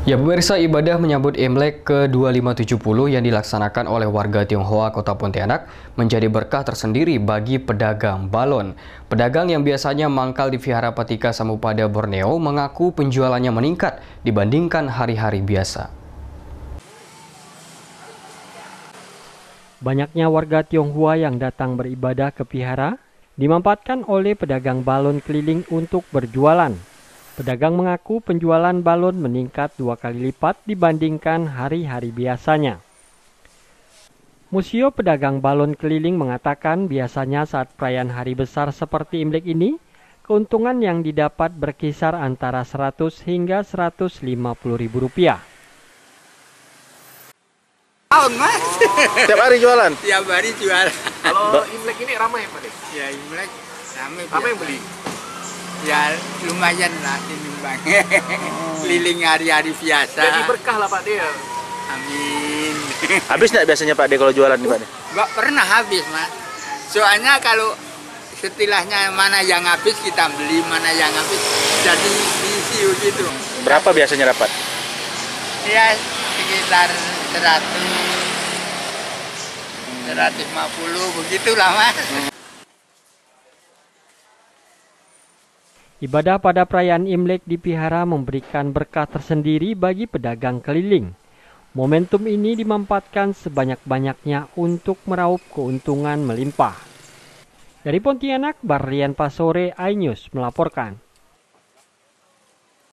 Ya pemirsa, ibadah menyambut Imlek ke-2570 yang dilaksanakan oleh warga Tionghoa Kota Pontianak menjadi berkah tersendiri bagi pedagang balon. Pedagang yang biasanya mangkal di Vihara Patika Samupada Borneo mengaku penjualannya meningkat dibandingkan hari-hari biasa. Banyaknya warga Tionghoa yang datang beribadah ke Vihara dimanfaatkan oleh pedagang balon keliling untuk berjualan. Pedagang mengaku penjualan balon meningkat 2 kali lipat dibandingkan hari-hari biasanya. Museo Pedagang Balon Keliling mengatakan biasanya saat perayaan hari besar seperti Imlek ini, keuntungan yang didapat berkisar antara 100 hingga 150 ribu rupiah. Tahun mas. Tiap hari jualan? Tiap hari jualan. Kalau Imlek ini ramai Pak De? Ya Imlek ramai. Apa yang beli? Ya lumayan lah dinimbang. Keliling hari-hari biasa. Jadi berkah lah Pak De ya? Amin. Habis nggak biasanya Pak De kalau jualan nih Pak De? Nggak pernah habis mas. Soalnya kalau setelahnya mana yang habis kita beli, mana yang habis jadi diisi gitu. Berapa biasanya dapat? Ya sekitar 150 begitulah mas. Ibadah pada perayaan Imlek di Vihara memberikan berkah tersendiri bagi pedagang keliling. Momentum ini dimanfaatkan sebanyak-banyaknya untuk meraup keuntungan melimpah. Dari Pontianak, Barlian Pasore, iNews melaporkan.